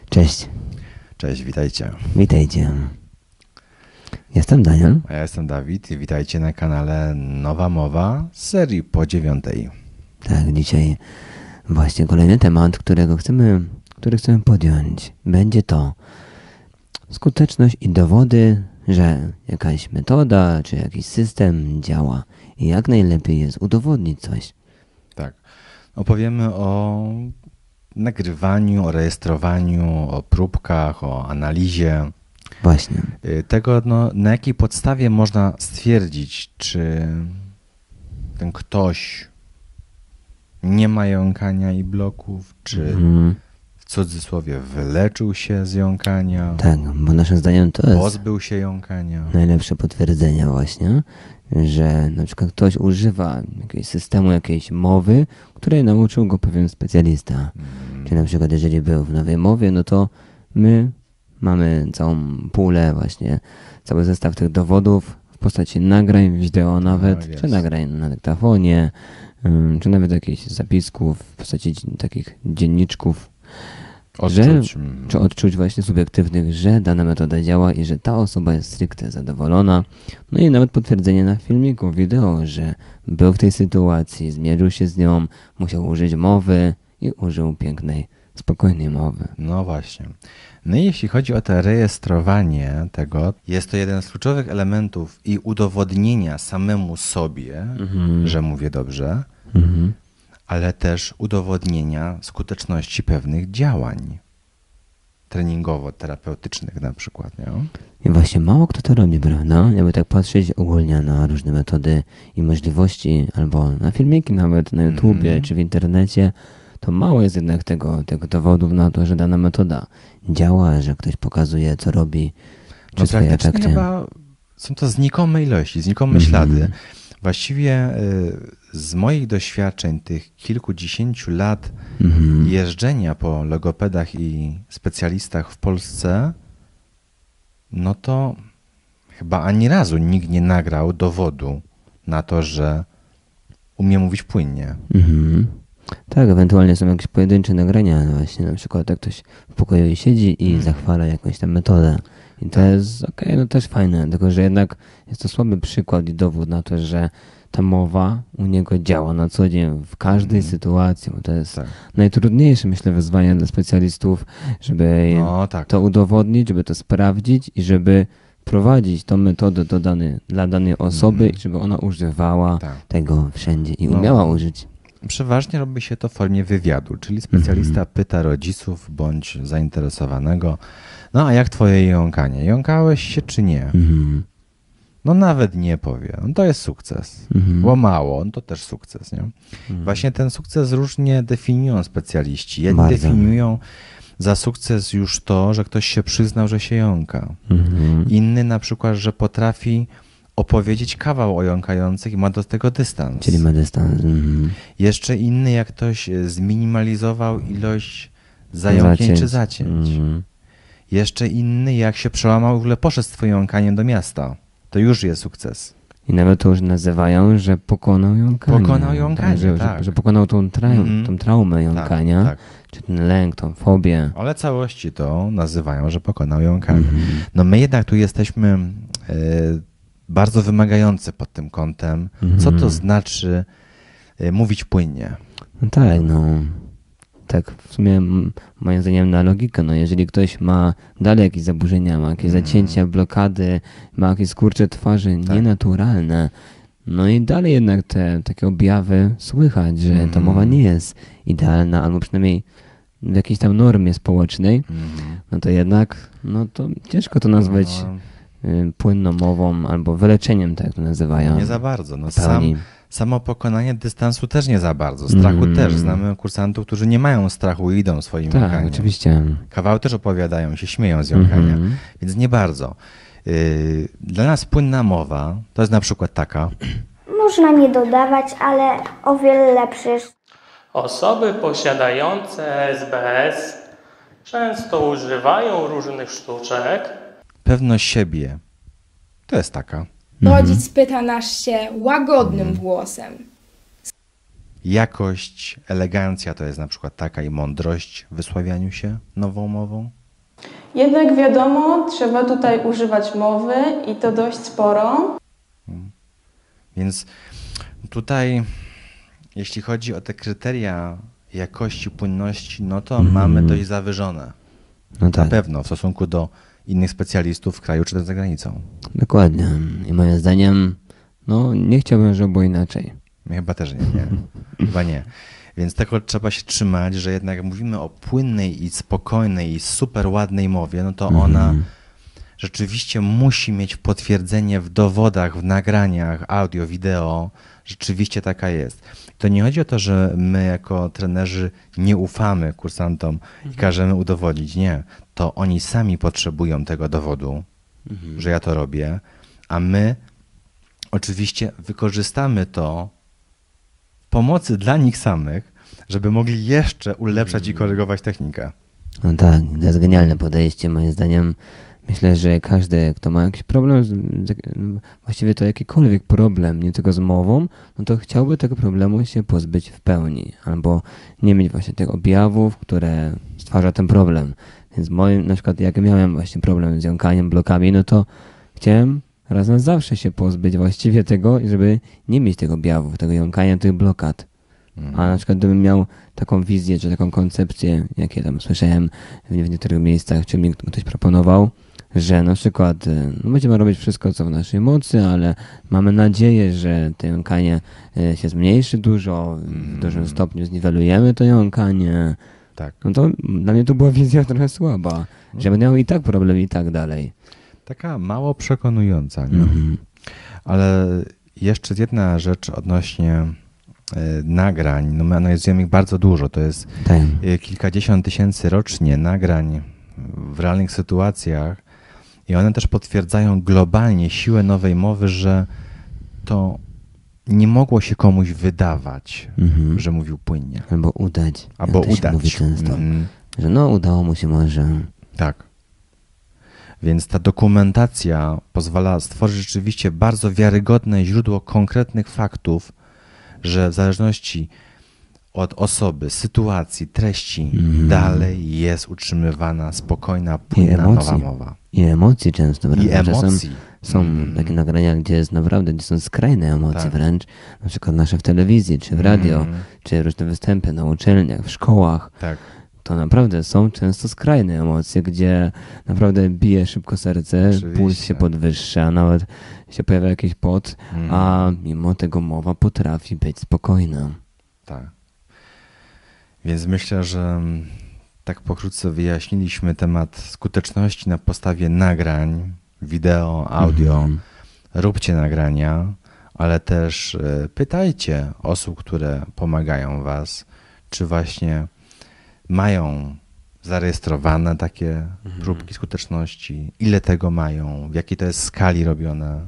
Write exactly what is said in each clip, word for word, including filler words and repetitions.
Cześć. Cześć, witajcie. Witajcie. Jestem Daniel. A ja jestem Dawid i witajcie na kanale Nowa Mowa z serii po dziewiątej. Tak, dzisiaj właśnie kolejny temat, którego chcemy, który chcemy podjąć. Będzie to skuteczność i dowody, że jakaś metoda czy jakiś system działa i jak najlepiej jest udowodnić coś. Tak. Opowiemy o nagrywaniu, o rejestrowaniu, o próbkach, o analizie. Właśnie. Tego, no, na jakiej podstawie można stwierdzić, czy ten ktoś nie ma jąkania i bloków, czy Mhm. w cudzysłowie wyleczył się z jąkania, Tak, bo naszym zdaniem to jest pozbył się jąkania. najlepsze potwierdzenie właśnie, że na przykład ktoś używa jakiegoś systemu, jakiejś mowy, której nauczył go pewien specjalista. Mm. Czyli na przykład jeżeli był w nowej mowie, no to my mamy całą pulę właśnie, cały zestaw tych dowodów w postaci nagrań wideo nawet, Tak jest. czy nagrań na dyktafonie, ym, czy nawet jakichś zapisków w postaci takich dzienniczków, Odczuć. że, czy odczuć właśnie subiektywnych, że dana metoda działa i że ta osoba jest stricte zadowolona. No i nawet potwierdzenie na filmiku, wideo, że był w tej sytuacji, zmierzył się z nią, musiał użyć mowy i użył pięknej, spokojnej mowy. No właśnie. No i jeśli chodzi o to rejestrowanie tego, jest to jeden z kluczowych elementów i udowodnienia samemu sobie, Mhm. że mówię dobrze, Mhm. ale też udowodnienia skuteczności pewnych działań treningowo-terapeutycznych na przykład, nie? I właśnie mało kto to robi, prawda? Jakby tak patrzeć ogólnie na różne metody i możliwości, albo na filmiki nawet na YouTubie Mhm. czy w internecie, to mało jest jednak tego, tego dowodów na to, że dana metoda działa, że ktoś pokazuje, co robi, czy No swoje praktycznie efekty. chyba są to znikome ilości, znikome Mhm. ślady. Właściwie y, z moich doświadczeń tych kilkudziesięciu lat Mhm. jeżdżenia po logopedach i specjalistach w Polsce, no to chyba ani razu nikt nie nagrał dowodu na to, że umie mówić płynnie. Mhm. Tak, ewentualnie są jakieś pojedyncze nagrania, no właśnie na przykład jak ktoś w pokoju siedzi i Mhm. zachwala jakąś tam metodę. I to Tak. jest okej, no też fajne, tylko że jednak jest to słaby przykład i dowód na to, że ta mowa u niego działa na co dzień, w każdej Mhm. sytuacji, bo to jest Tak. najtrudniejsze, myślę, wyzwanie dla specjalistów, żeby No tak. to udowodnić, żeby to sprawdzić i żeby prowadzić tą metodę do dany, dla danej osoby, Mhm. i żeby ona używała Tak. tego wszędzie i No. umiała użyć. Przeważnie robi się to w formie wywiadu, czyli specjalista Mhm. pyta rodziców bądź zainteresowanego, no a jak twoje jąkanie? Jąkałeś się czy nie? Mhm. No nawet nie powie. No to jest sukces. Mhm. Bo mało, no to też sukces, nie? Mhm. Właśnie ten sukces różnie definiują specjaliści. Jedni Bardzo. definiują za sukces już to, że ktoś się przyznał, że się jąka. Mhm. Inny na przykład, że potrafi opowiedzieć kawał o jąkających i ma do tego dystans. Czyli ma dystans. Mhm. Jeszcze inny, jak ktoś zminimalizował ilość zająknięć czy zacięć. Mhm. Jeszcze inny, jak się przełamał i w ogóle poszedł z twoim jąkaniem do miasta. To już jest sukces. I nawet to już nazywają, że pokonał jąkanie. Pokonał jąkanie, tak, że, tak. Że, że pokonał tą, tra- Mhm. tą traumę jąkania, Tak, tak. czy ten lęk, tą fobię. Ale całości to nazywają, że pokonał jąkanie. Mhm. No my jednak tu jesteśmy e, bardzo wymagający pod tym kątem. Co to Mhm. znaczy e, mówić płynnie? No tak, no. Tak w sumie m, moim zdaniem na logikę, no jeżeli ktoś ma dalej jakieś zaburzenia, ma jakieś Mhm. zacięcia, blokady, ma jakieś skurcze twarzy Tak. nienaturalne, no i dalej jednak te takie objawy słychać, że ta Mhm. mowa nie jest idealna, albo przynajmniej w jakiejś tam normie społecznej, Mhm. no to jednak, no to ciężko to nazwać No, y, płynną mową albo wyleczeniem, tak jak to nazywają. nie za bardzo. No, w sam, pełni. samo pokonanie dystansu też nie za bardzo. Strachu Mhm. też. Znamy kursantów, którzy nie mają strachu i idą swoim Tak, jąkaniem. oczywiście. Kawał też opowiadają, się śmieją z jąkania, Mhm. więc nie bardzo. Yy, dla nas płynna mowa to jest na przykład taka. Można nie dodawać, ale o wiele lepszy jest. Osoby posiadające S B S często używają różnych sztuczek. Pewność siebie to jest taka. Rodzic pyta nasz się łagodnym głosem. Jakość, elegancja to jest na przykład taka i mądrość w wysławianiu się nową mową. Jednak wiadomo, trzeba tutaj używać mowy i to dość sporo. Więc tutaj, jeśli chodzi o te kryteria jakości, płynności, no to Mhm. mamy dość zawyżone. No Na tak, pewno w stosunku do innych specjalistów w kraju czy też za granicą. dokładnie. I moim zdaniem, no nie chciałbym, żeby było inaczej. Chyba też nie, nie. Chyba nie. Więc tego trzeba się trzymać, że jednak jak mówimy o płynnej i spokojnej i super ładnej mowie, no to ona rzeczywiście musi mieć potwierdzenie w dowodach, w nagraniach, audio, wideo. Rzeczywiście taka jest. To nie chodzi o to, że my jako trenerzy nie ufamy kursantom i każemy udowodnić. Nie. To oni sami potrzebują tego dowodu, że ja to robię, a my oczywiście wykorzystamy to w pomocy dla nich samych, żeby mogli jeszcze ulepszać i korygować technikę. No tak, to jest genialne podejście, moim zdaniem. Myślę, że każdy, kto ma jakiś problem, z, z, właściwie to jakikolwiek problem, nie tylko z mową, no to chciałby tego problemu się pozbyć w pełni, albo nie mieć właśnie tych objawów, które stwarza ten problem. Więc moim, na przykład jak miałem właśnie problem z jąkaniem, blokami, no to chciałem raz na zawsze się pozbyć właściwie tego, żeby nie mieć tych objawów, tego jąkania, tych blokad. A na przykład gdybym miał taką wizję, czy taką koncepcję, jakie tam słyszałem w w niektórych miejscach, czy mi ktoś proponował, że na przykład y, no będziemy robić wszystko, co w naszej mocy, ale mamy nadzieję, że to jąkanie y, się zmniejszy dużo, w dużym stopniu zniwelujemy to jąkanie. Tak. No to dla mnie to była wizja trochę słaba, że będę miał i tak problem i tak dalej. Taka mało przekonująca, nie? Mhm. Ale jeszcze jedna rzecz odnośnie y, nagrań. No my analizujemy ich bardzo dużo. To jest Tak. y, kilkadziesiąt tysięcy rocznie nagrań w realnych sytuacjach i one też potwierdzają globalnie siłę nowej mowy, że to nie mogło się komuś wydawać, Mhm. że mówił płynnie. Albo udać. Albo jak to się udać. mówi często. Mhm. Że no udało mu się może. Tak. Więc ta dokumentacja pozwala stworzyć rzeczywiście bardzo wiarygodne źródło konkretnych faktów, że w zależności od osoby, sytuacji, treści Mhm. dalej jest utrzymywana spokojna, płynna, emocji. nowa mowa. I emocji często wręcz. I Czasem emocji. są Mm. takie nagrania, gdzie jest naprawdę, gdzie są skrajne emocje Tak. wręcz. Na przykład nasze w telewizji, czy w radio, Mm. czy różne występy na uczelniach, w szkołach. Tak. To naprawdę są często skrajne emocje, gdzie naprawdę bije szybko serce, Oczywiście. puls się podwyższa, nawet się pojawia jakiś pot, Mm. a mimo tego mowa potrafi być spokojna. Tak. Więc myślę, że mm, tak pokrótce wyjaśniliśmy temat skuteczności na podstawie nagrań, wideo, audio. Mhm. Róbcie nagrania, ale też e, pytajcie osób, które pomagają was, czy właśnie mają zarejestrowane takie próbki skuteczności, ile tego mają, w jakiej to jest skali robione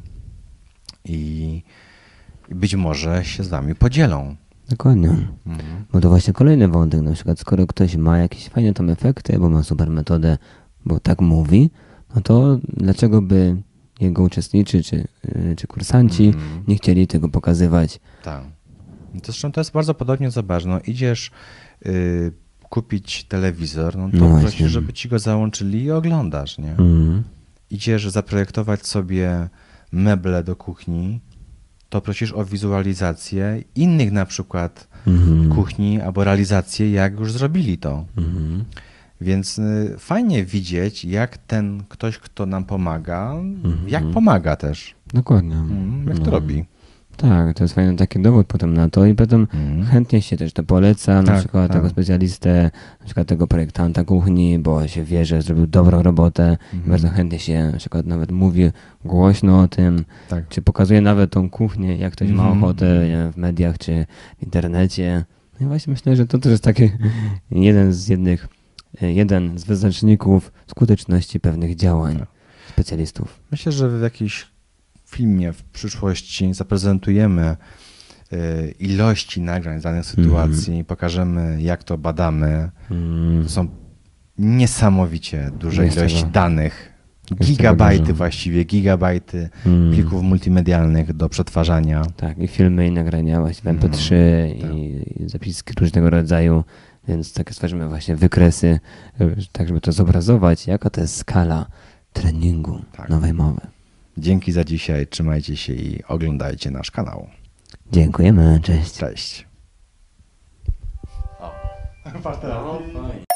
i, i być może się z wami podzielą. Dokładnie. Mhm. Bo to właśnie kolejny wątek, na przykład skoro ktoś ma jakieś fajne tam efekty, bo ma super metodę, bo tak mówi, no to dlaczego by jego uczestnicy czy, yy, czy kursanci Mhm. nie chcieli tego pokazywać? Tak. Zresztą to jest bardzo podobnie, zobacz, no idziesz y, kupić telewizor, no to No właśnie. prosisz, żeby ci go załączyli i oglądasz, nie? Mhm. Idziesz zaprojektować sobie meble do kuchni, to prosisz o wizualizację innych na przykład Mhm. kuchni albo realizację, jak już zrobili to. Mhm. Więc y, fajnie widzieć, jak ten ktoś, kto nam pomaga, Mhm. jak pomaga też, Dokładnie. mm, jak to No. robi. Tak, to jest fajny taki dowód potem na to i potem Mhm. chętnie się też to poleca, na Tak, przykład tak. tego specjalistę, na przykład tego projektanta kuchni, bo się wie, że zrobił dobrą robotę i Mhm. bardzo chętnie się na przykład nawet mówi głośno o tym, Tak. czy pokazuje nawet tą kuchnię, jak ktoś ma Mhm. ochotę nie wiem, w mediach czy w internecie. No i właśnie myślę, że to też jest taki jeden z jednych, jeden z wyznaczników skuteczności pewnych działań Tak. specjalistów. Myślę, że w jakimś filmie w przyszłości zaprezentujemy y, ilości nagrań z danych sytuacji, Mhm. pokażemy, jak to badamy. Mm. To są niesamowicie duże Jest ilości tego- danych. tego Gigabajty dużo. właściwie, gigabajty Mm. plików multimedialnych do przetwarzania. Tak, i filmy, i nagrania, właśnie w M P No, trzy, tak. i, i zapiski różnego rodzaju, Więc takie stworzymy właśnie wykresy, e, tak żeby to zobrazować, jaka to jest skala treningu Tak. nowej mowy. Dzięki za dzisiaj, trzymajcie się i oglądajcie nasz kanał. Dziękujemy, cześć. Cześć.